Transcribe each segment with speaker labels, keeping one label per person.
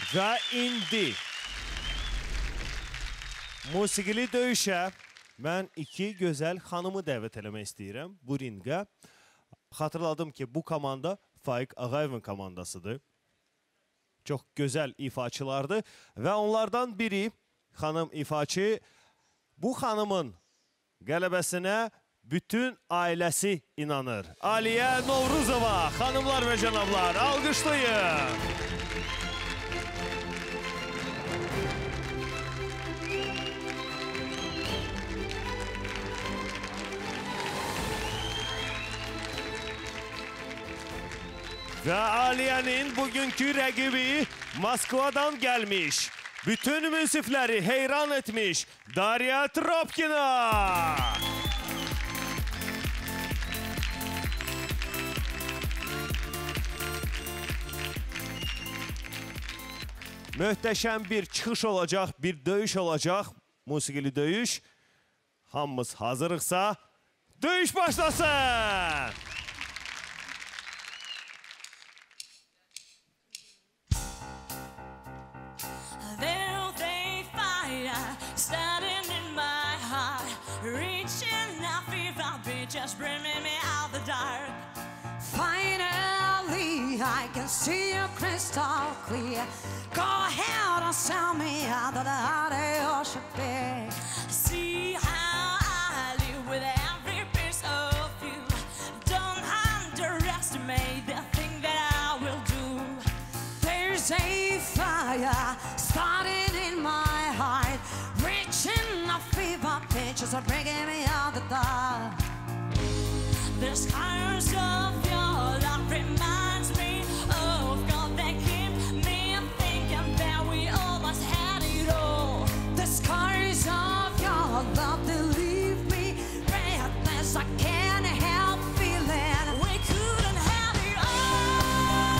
Speaker 1: Və indi musiqili döyüşə mən iki gözəl xanımı dəvət eləmək istəyirəm bu ringə. Xatırladım ki, bu komanda Faiq Ağayevin komandasıdır. Çox gözəl ifaçılardır və onlardan biri xanım ifaçı bu xanımın qələbəsinə bütün ailəsi inanır. Aliyə Novruzova, xanımlar və cənablar, alqışlayın. Və Aliyənin bugünkü rəqibi Moskvadan gəlmiş, bütün münsifləri heyran etmiş Darya Tropkina. Möhtəşəm bir çıxış olacaq, bir döyüş olacaq, musiqili döyüş. Hamımız hazırıqsa, döyüş başlasın!
Speaker 2: Standing in my heart, reaching out for just bringing me out the dark.
Speaker 3: Finally, I can see you crystal clear. Go ahead and sell me out of the heart of ocean bay.
Speaker 2: See how I live with every piece of you. Don't underestimate the thing that I will do.
Speaker 3: There's a fire starting in my heart, reaching a fever pitch as I'm bringing me out the dark.
Speaker 2: The scars of your love reminds me of God that keep me thinking that we almost had it all.
Speaker 3: The scars of your love, they leave me breathless. I can't help feeling
Speaker 2: we couldn't have it all.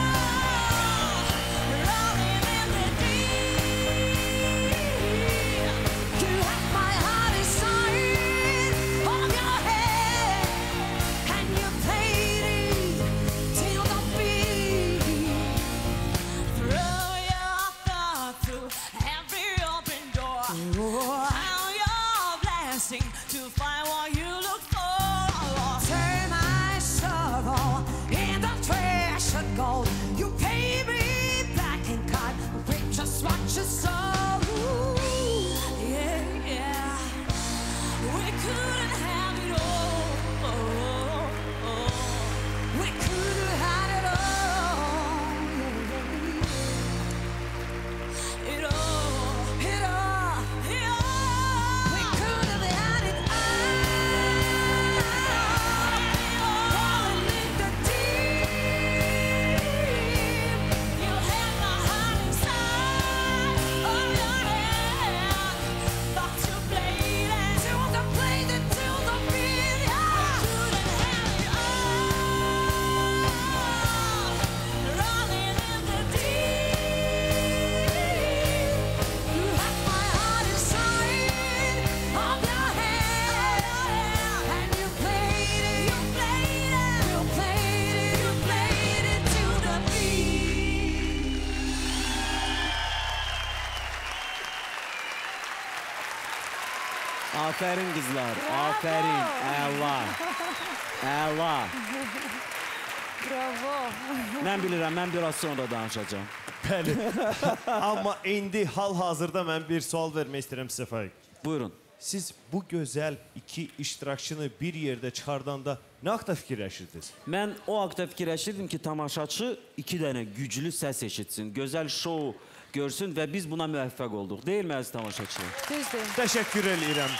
Speaker 2: Rolling in the deep,
Speaker 3: you have my heart inside of your head, and you played it till the beat.
Speaker 2: throw your thought through every open door. Count your blessing to find what you look for.
Speaker 3: Turn my sorrow into treasured gold. You pay me back in kind, reap just what you sow.
Speaker 2: Yeah, yeah. We couldn't have it all.
Speaker 3: We could have had it all.
Speaker 2: It all.
Speaker 3: It all.
Speaker 2: It all.
Speaker 3: We could have had it all. Falling in the deep.
Speaker 2: You had my heart inside of your hand, but you played it.
Speaker 3: Till the blade, till the beat. Yeah.
Speaker 2: Couldn't have it all. Rolling in the deep.
Speaker 3: You have my heart inside of your hand, and you played it, you played it, you played it, you played it to the beat.
Speaker 4: Aferin kızlar, aferin. Əla. Əla.
Speaker 5: Bravo.
Speaker 4: Mən bilirəm, mən biraz sonra danışacağım.
Speaker 1: Bəli. Amma indi hal-hazırda mən bir sual vermək istəyirəm sizə Faiq.
Speaker 4: Buyurun.
Speaker 1: Siz bu gözəl iki iştirakçını bir yerdə çıxardanda nə haqda fikirləşirdiniz?
Speaker 4: Mən o haqda fikirləşirdim ki, tamaşaçı iki dənə güclü səs eşitsin, gözəl şou görsün və biz buna müvəffəq olduq. Deyil mi əziz tamaşaçılar?
Speaker 5: Düzdür.
Speaker 1: Təşəkkür eləyirəm.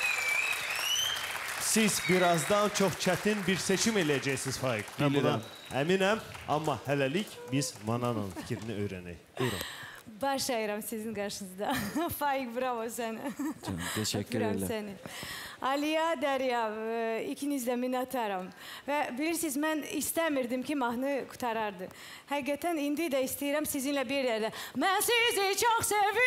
Speaker 1: Siz birazdan çox çətin bir seçim eləyəcəksiniz Faiq. Mən buna əminəm, amma hələlik biz Mananın fikrini öyrənək. Buyurun.
Speaker 5: Baş əyirəm sizin qarşınızda. Faiq, bravo sənə.
Speaker 4: Təşəkkür
Speaker 5: Öpürəm
Speaker 4: edirəm.
Speaker 5: səni. Aliyə, Dərya, ikiniz də minnətdaram. Və bilirsiniz, mən istəmirdim ki, mahnı qutarardı. Həqiqətən indi də istəyirəm sizinlə bir yerdə. Mən sizi çox sevirəm.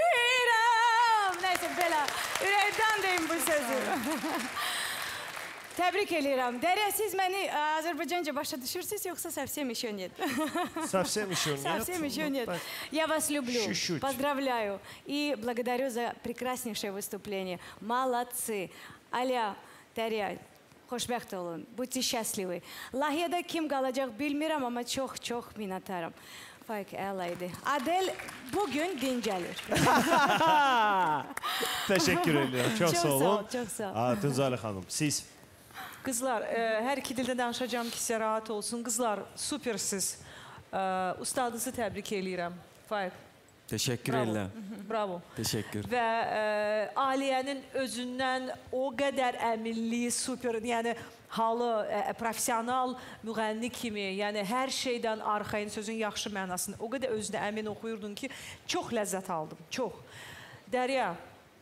Speaker 5: Nəysə, belə, ürəkdən deyim bu sözü. Təbrik eləyirəm. Dərya, siz məni Azərbaycanca başa düşürsünüz, yoxsa совсем еще нет?
Speaker 1: Совсем еще нет.
Speaker 5: Совсем еще нет. Я вас люблю.
Speaker 1: Чуть-чуть.
Speaker 5: Поздравляю. И благодарю за прекраснейшее выступление. Молодцы. Aliya, Dərya, xoşbəxt olun. Будьте счастливы. Lahiyada kim qalacaq bilmirəm, amma çox minnətdaram. Faik əlaydı. Adel bugün dincəlir.
Speaker 1: Teşekkür ediyorum. Çok sağ olun.
Speaker 5: Çok sağ ol.
Speaker 1: Tunzali Hanım, siz?
Speaker 6: Kızlar, her iki dilde danışacağım ki size rahat olsun. Kızlar, süpersiz. Ustadınızı təbrik eləyirəm. Faik.
Speaker 4: Teşekkür
Speaker 6: Bravo.
Speaker 4: ederim.
Speaker 6: Bravo.
Speaker 4: Teşekkür.
Speaker 6: Və Aliye'nin özündən o qədər əminliyi super, yəni halı profesional müğənni kimi, yəni hər şeydən arxayın, sözün yaxşı mənasında o qədər özünə əmin oxuyurdun ki, çox ləzzət aldım, çox. Дарья,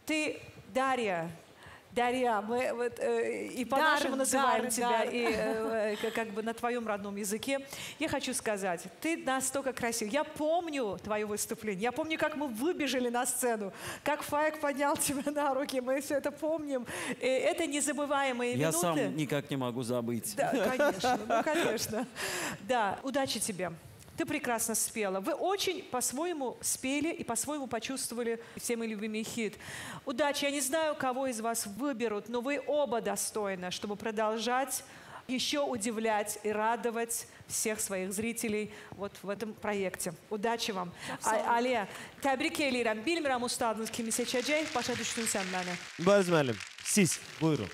Speaker 6: Дарья, мы вот, и по-нашему называем тебя, и как бы на твоем родном языке. Я хочу сказать, ты настолько красив. Я помню твое выступление, я помню, как мы выбежали на сцену, как Фаик поднял тебя на руки, мы все это помним. И это незабываемые минуты.
Speaker 4: Я сам никак не могу забыть.
Speaker 6: Да, конечно, ну, конечно. Да, удачи тебе. Ты прекрасно спела. Вы очень по-своему спели и по-своему почувствовали все мои любимый хит. Удачи. Я не знаю, кого из вас выберут, но вы оба достойны, чтобы продолжать еще удивлять и радовать всех своих zрителей вот в этом проекте. Удачи вам. Aliyə, təbrik eləyirəm. Bilmirəm ustadınız kimi seçəcək. Başa düşdün sən məni.
Speaker 1: Mübariz müəllim, siz buyurun.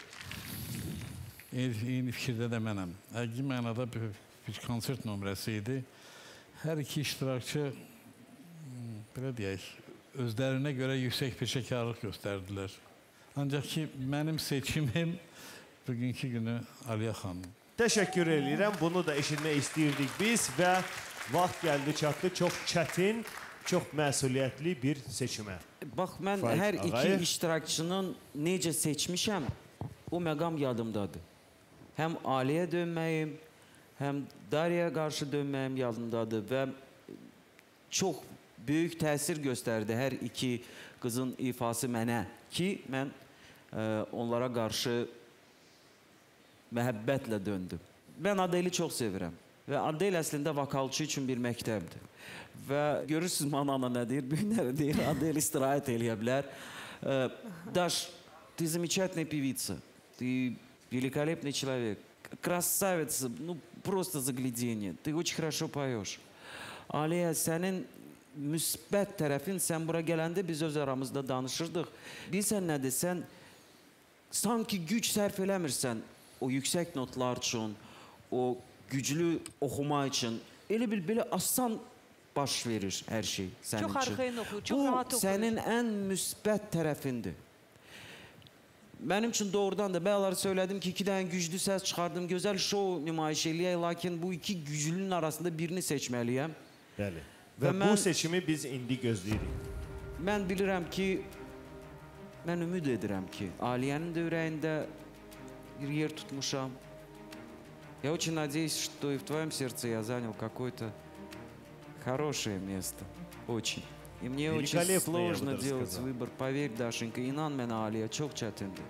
Speaker 7: Eyni fikirdə də mənəm. Həqiqi mənada bir konsert nömrəsi idi. Hər iki iştirakçı, belə deyək, özlərinə görə yüksək peşəkarlıq göstərdilər. Ancaq ki, mənim seçimim bugünkü günü Aliyə xanım.
Speaker 1: Teşekkür ederim. Bunu da eşitmək istəyirdik biz və vaxt gəldi çatdı. Çox çətin, çox məsuliyyətli bir seçimə.
Speaker 4: Bax, mən
Speaker 1: Faik
Speaker 4: hər iki
Speaker 1: ağayı.
Speaker 4: iştirakçının necə seçmişəm, o məqam yadımdadır. Həm Aliyə dönməyim, həm Darya'ya qarşı dönməyim yadımdadır və çox böyük təsir göstərdi hər iki qızın ifası mənə ki, mən onlara qarşı məhəbbətlə döndüm. Mən Adeli çox sevirəm və Adel əslində vokalçı üçün bir məktəbdir. Və görürsünüz Manana nə deyir? Günləri deyir, Adel istirahət eləyə bilər. Daş, ты замечательная певица, ты великолепный человек, красавица, ну просто загляденье, ты очень хорошо поешь. Aliyə, sənin müsbət tərəfin, sən bura gələndə biz öz aramızda danışırdıq. Bilsən nədir, sən sanki güc sərf eləmirsən o yüksək notlar üçün, o güclü oxuma üçün. Elə bil, belə asan baş verir hər şey sənin
Speaker 6: Çox
Speaker 4: üçün.
Speaker 6: arxayın oxuyur, çox rahat
Speaker 4: Bu
Speaker 6: oxuyur.
Speaker 4: sənin ən müsbət tərəfindir. Benim için doğrudan da bəyaları söyledim ki, iki tane güçlü ses çıkardım. Güzel show nümayiş eləyək, lakin bu iki güclünün arasında birini seçməliyəm.
Speaker 1: Bəli.
Speaker 4: Və
Speaker 1: Və bu
Speaker 4: mən-
Speaker 1: seçimi biz indi gözləyirik.
Speaker 4: Mən bilirəm ki, mən ümid edirəm ki, Aliye'nin de ürəyində bir yer tutmuşam. Я очень надеюсь, что и в твоем сердце я занял какое-то хорошее место. Очень. И мне очень
Speaker 1: Великолепно, я
Speaker 4: сложно
Speaker 1: бы даже
Speaker 4: делать
Speaker 1: сказал.
Speaker 4: выбор. Поверь, Дашенька, inan mənə Aliyə, çox çətindir.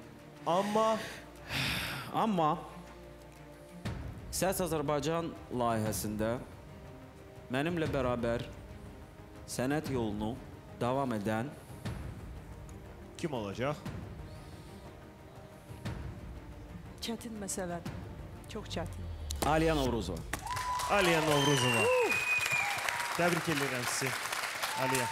Speaker 4: Amma Səs Azərbaycan layihəsində mənimlə bərabər sənət yolunu davam edən
Speaker 1: Kim olacaq?
Speaker 6: Çətin məsələ. Çox çətin.
Speaker 4: Aliyə Novruzova.
Speaker 1: Aliyə Novruzova. Təbrik edirəm sizi. Aliyə.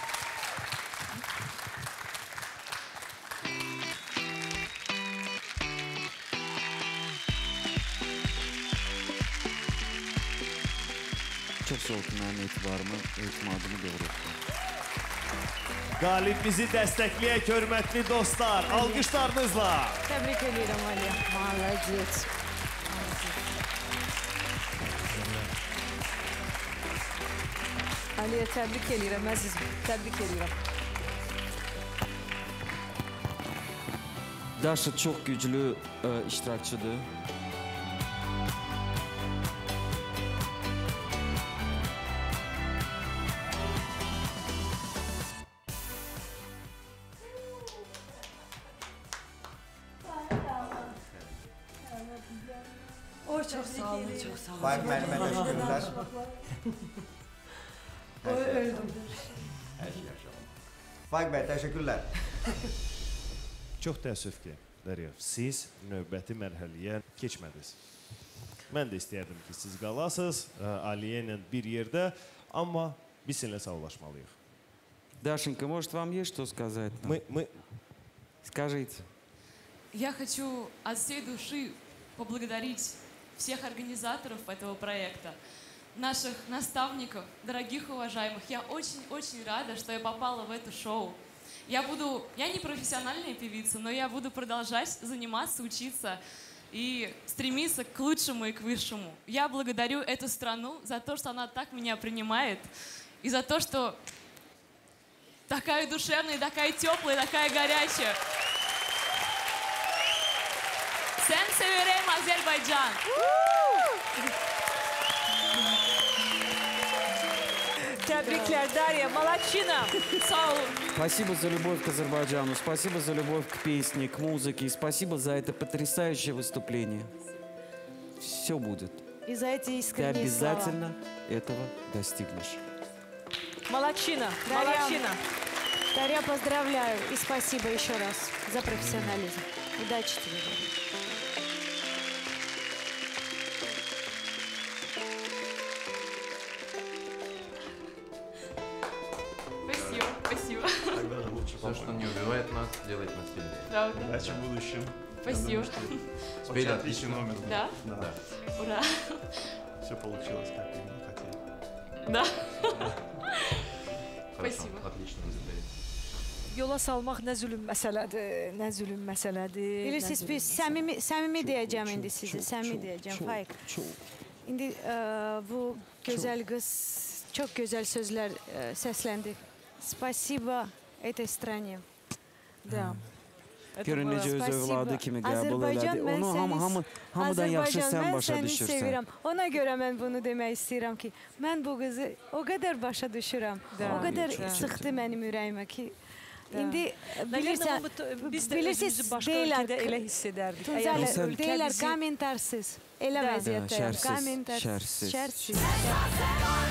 Speaker 4: Çox sağ olun, mənim etibarımı, etimadımı doğrultdu.
Speaker 1: Qalib bizi dəstəkləyək, hörmətli dostlar. Alqışlarınızla.
Speaker 5: Təbrik edirəm Aliyə.
Speaker 3: Молодец.
Speaker 6: Aliyə, təbrik eləyirəm, əzizim. Təbrik eləyirəm.
Speaker 4: Daşa çox güclü iştirakçıdır.
Speaker 3: Çok sağ olun, çok sağ olun.
Speaker 8: Faik müəllimə təşəkkürlər.
Speaker 3: Öldüm.
Speaker 8: Hər şey yaxşı oldu. Faik bəy, təşəkkürlər.
Speaker 1: Çox təəssüf ki, Dərya, siz növbəti mərhələyə keçmədiniz. Mən də istəyərdim ki, siz qalasınız Aliyə ilə bir yerdə, amma biz sizinlə sağlaşmalıyıq.
Speaker 4: Дашенька, может, вам есть что сказать? Скажите.
Speaker 2: Я хочу от всей души поблагодарить всех организаторов этого проекта, наших наставников, дорогих уважаемых. Я очень-очень рада, что я попала в это шоу. Я не профессиональная певица, но я буду продолжать заниматься, учиться и стремиться к лучшему и к высшему. Я благодарю эту страну за то, что она так меня принимает, и за то, что такая душевная, такая теплая, такая горячая. Sen severem Azerbaycan.
Speaker 6: Tebrikler Darya, молодчина.
Speaker 2: Sağ olun.
Speaker 4: Спасибо за любовь к Азербайджану, спасибо за любовь к песне, к музыке, и спасибо за это потрясающее выступление. Все будет.
Speaker 5: И за эти
Speaker 4: Ты
Speaker 5: искренние слова.
Speaker 4: обязательно этого достигнешь.
Speaker 6: Молодчина,
Speaker 5: Дарья.
Speaker 6: молодчина.
Speaker 5: Дарья, поздравляю и спасибо еще раз за профессионализм. Удачи тебе.
Speaker 2: Спасибо, спасибо.
Speaker 9: Все, что не убивает нас, делает нас сильнее.
Speaker 2: Правда.
Speaker 10: Удачи в будущем.
Speaker 2: Спасибо.
Speaker 9: Спели
Speaker 10: Отличный номер.
Speaker 2: Да?
Speaker 10: Да.
Speaker 2: Ура.
Speaker 10: Все получилось, как именно хотели.
Speaker 2: Да.
Speaker 9: Хорошо,
Speaker 2: Спасибо.
Speaker 9: отлично выступили.
Speaker 6: Yola salmaq nə zülüm məsələdir, nə zülüm məsələdir.
Speaker 5: Bilirsiniz
Speaker 6: nə
Speaker 5: biz
Speaker 6: zülüm
Speaker 5: səmimi deyəcəm indi sizi, səmimi deyəcəm Faik. İndi bu gözəl qız çok güzel sözler seslendi. Spasiba eтой стране.
Speaker 6: Да.
Speaker 4: Görün necə öz övladı kimi qəbul elədi. Onu hamıdan yaxşı sən başa düşürsən.
Speaker 5: Sevirəm. Ona görə mən bunu demək istəyirəm ki, mən bu qızı o qədər başa düşürəm. O qədər sıxdı mənim ürəyimə ki, indi bilirsən,
Speaker 6: biz də özümüzü başqa ölkədə elə hiss edərdik.
Speaker 5: Deyirlər, kommentarsız. Elə vəziyyətdəyəm.
Speaker 4: Şərsiz.
Speaker 5: Şərsiz.